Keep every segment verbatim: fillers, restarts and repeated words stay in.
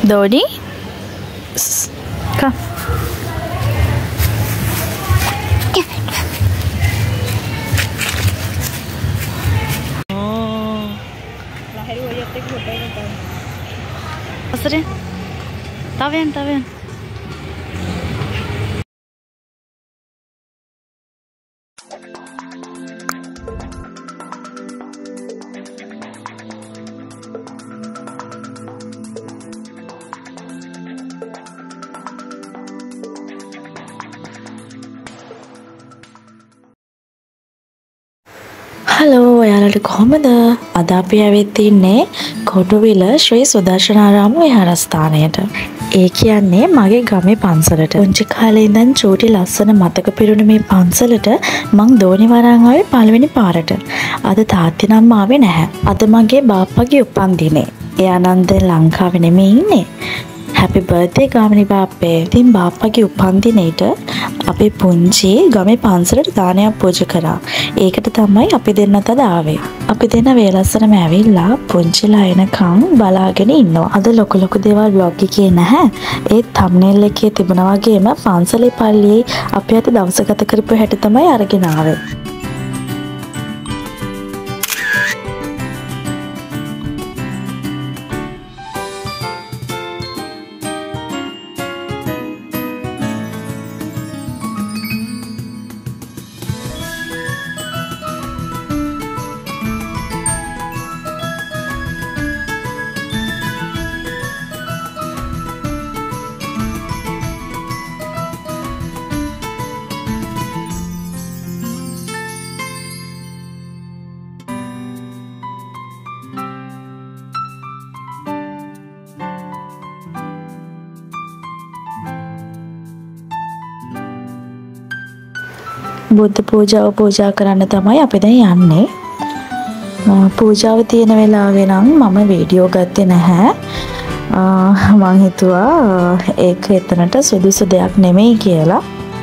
Dodi, come. Oh. Lahir wajah tek hotel hotel. Asre, tawen tawen. Hello ඔයාලට කොහොමද? අද අපි ඇවිත් ඉන්නේ කොටුවිල ශ්‍රී සුදර්ශනාරාම විහාරස්ථානයට. ඒ කියන්නේ මගේ ගමේ පන්සලට. පුංචි කාලේ ඉඳන් චූටි ලස්සන මතක පිරුණු මේ පන්සලට මං දෝනි වරන් ආවේ පළවෙනි පාරට. අද තාත්ති නම් ආවේ නැහැ. අද මගේ බාප්පගේ උපන්දිනේ. එයා නම් දැන් ලංකාවේ නෙමෙයි ඉන්නේ. Happy birthday Gamini බාප්පේ. ඉතින් බාප්පගේ උපන්දිනේට අපි පුංචි ගමේ පන්සලට දානයක් පූජා කරා. ඒකට තමයි අපි දෙන්නත් අද ආවේ. අපි දෙන්න වේලස්සනම ඇවිල්ලා පුංචිලා එනකන් බලාගෙන ඉන්නවා. අද ලොකු ලොකු දේවල් vlog එකේ නැහැ. ඒ thumbnail එකේ තිබුණා වගේම පන්සලේ පල්ලියේ අපි අද දවස ගත කරපු හැටි තමයි අරගෙන ආවේ. බුද්ධ පූජාව පූජා කරන්න තමයි අපි දැන් යන්නේ. පූජාව තියෙන වෙලාවේ නම් මම වීඩියෝ ගත්තේ නැහැ. මම හිතුවා ඒක එතනට සුදුසු දෙයක් නෙමෙයි කියලා.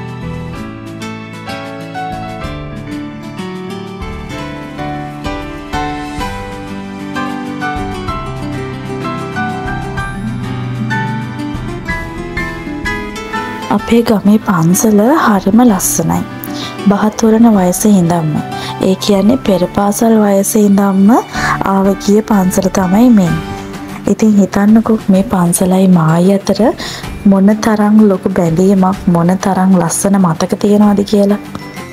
අපේ ගමේ පන්සල හරිම ලස්සනයි. බහතොරණ වයසේ ඉඳන්ම. ඒ කියන්නේ පෙර පාසල් වයසේ ඉඳන්ම ආව ගිය පන්සල තමයි මේ. ඉතින් හිතන්නකෝ මේ පන්සලයි මායි අතර මොන තරම් ලොකු බැඳීමක් මොන තරම් ලස්සන මතක තියනවද කියලා.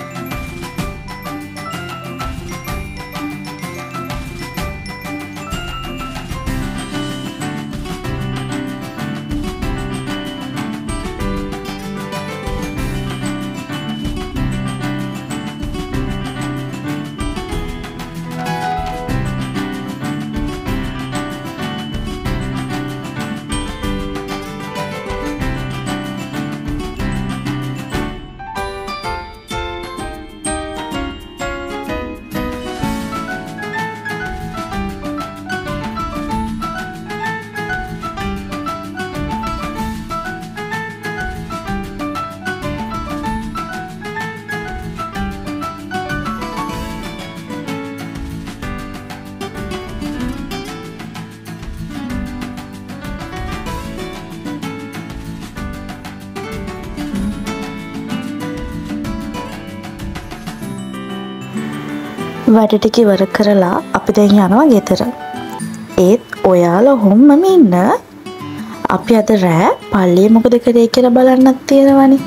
වැඩ ටික ඉවර කරලා අපි දැන් යනවා ගෙදර. ඒත් ඔයාලා හොම්මම ඉන්න. අපි අද රෑ පල්ලියේ මොකද කරේ කියලා බලන්නත් තියෙනවනේ.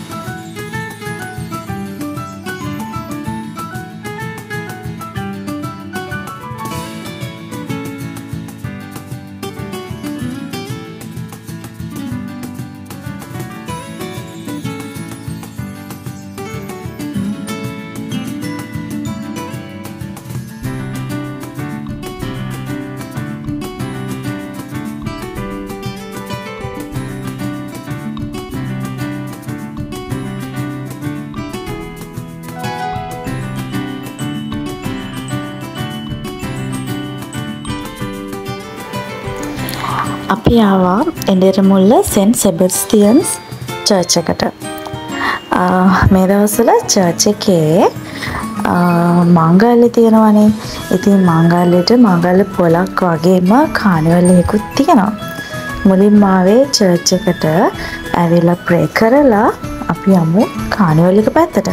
අපි ආවා එඬරමුල්ල සෙන්ට් සෙබස්ටියන්ස් චර්ච් එකට. මේ දවස්වල චර්ච් එකේ මාංගල්‍ය තියෙනවනේ. ඉතින් මාංගල්‍යයට මාංගල්‍ය පොලක් වගේම කානිවල් එකකුත් තියෙනවා. මුලින්ම ආවේ චර්ච් එකට ඇවිල්ලා ප්‍රේ කරලා අපි යමු කානිවල් එක පැත්තට.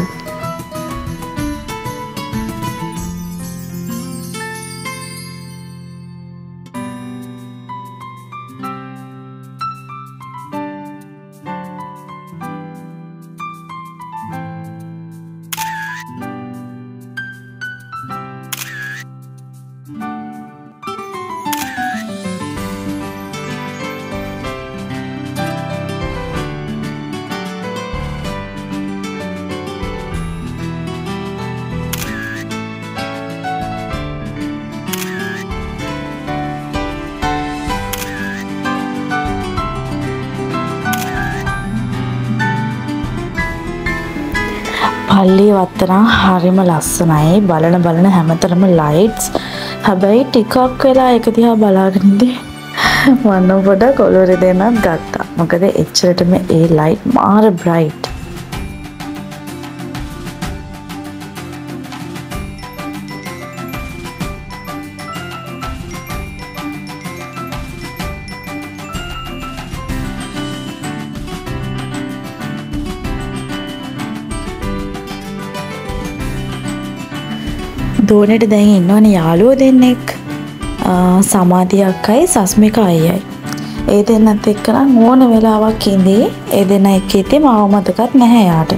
පල්ලි වත්තනම් හරිම ලස්සනයි. බලන බලන හැමතැනම ලයිට්ස්. හැබැයි ටිකක් වෙලා ඒක දිහා බලාගෙන ඉඳි මම පොඩක් ඔලුව දෙන්නත් ගත්තා. මොකද එච්චරටම ඒ ලයිට් මාර බ්‍රයිට්. දෝනෙට දැන් ඉන්නවනේ යාළුවෝ දෙන්නෙක්. සමාධි අක්කයි සස්මික අයියයි. ඒ දෙන්නත් එක්ක නම් ඕන වෙලාවක් ඉඳී ඒ දෙන්න එක්ක ඉතින් මාව මතකත් නැහැ යාට.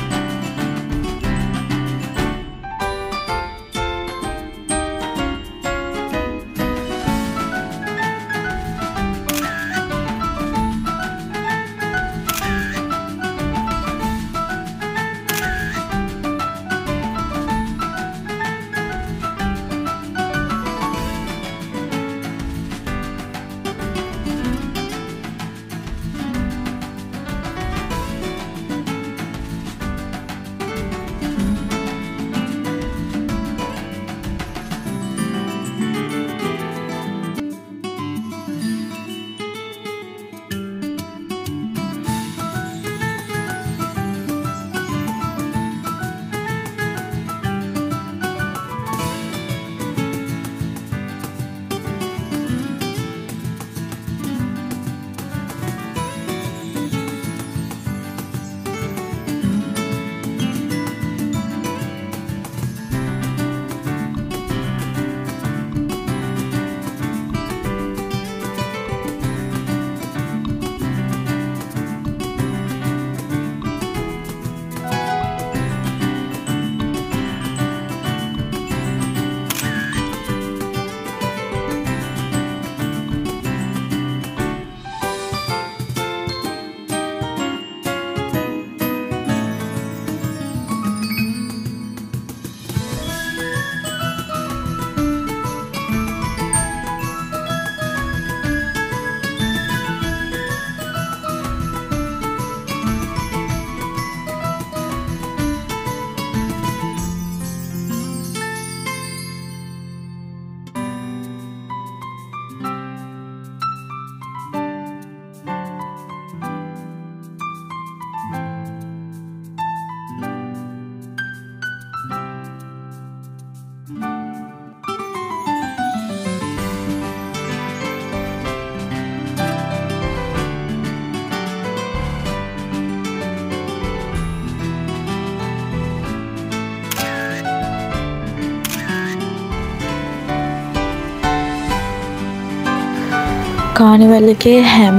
කානිවල් එකේ හැම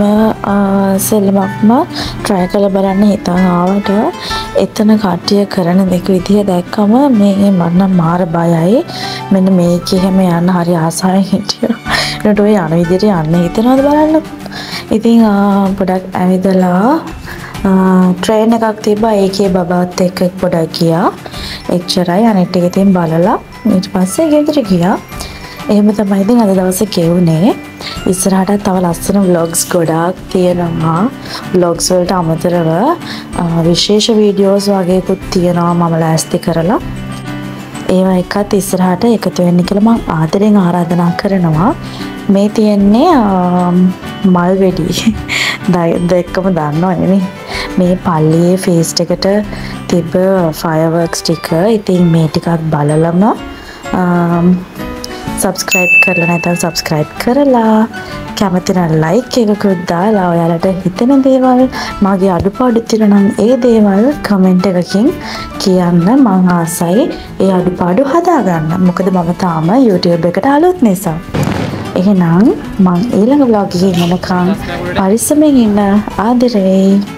සෙල්ලමක්ම try කරලා බලන්න හිතන් ආවට එතන කට්ටිය කරන දෙක විදිය දැක්කම මේ මට නම් මාර බයයි. මෙන්න මේක එහෙම යන්න හරි ආසාවෙන් හිටියා. ඒකට ඔය යන විදියට යන්න හිතනවද බලන්න. ඉතින් පොඩක් ඇවිදලා ට්‍රේන් එකක් තිබ්බා. ඒකේ බබාත් එක්ක පොඩක් ගියා. එච්චරයි. අනිත් ටික ඉතින් බලලා ඊට පස්සේ ගෙදර ගියා. එහෙම තමයි ඉතින් අද දවසේ ගෙවුනේ. ඉස්සරහට තව ලස්සන vlogs ගොඩාක් තියෙනවා. vlogs වලට අමතරව විශේෂ වීඩියෝස් වගේකුත් තියෙනවා මම ලෑස්ති කරලා. ඒවා එකත් ඉස්සරහට එකතු වෙන්න කියලා මම ආදරෙන් ආරාධනා කරනවා. මේ තියෙන්නේ මල් වෙඩි. දෙකම දන්නවනේ. මේ පල්ලියේ ෆේස්ට් එකට තිබ්බ fireworks ටික. ඉතින් මේ ටිකත් බලලම subscribe කරලා නැත්නම් subscribe කරලා කැමති නම් ලයික් එකකුත් දාලා ඔයාලට හිතෙන දේවල් මගේ අඩුපාඩු තියෙනවා නම් ඒ දේවල් කමෙන්ට් එකකින් කියන්න. මං ආසයි ඒ අඩුපාඩු හදාගන්න. මොකද මම තාම YouTube එකට අලුත් නිසා. එහෙනම් මං ඊළඟ vlog එකේ එනකන් පරිස්සමෙන් ඉන්න. ආදරේ.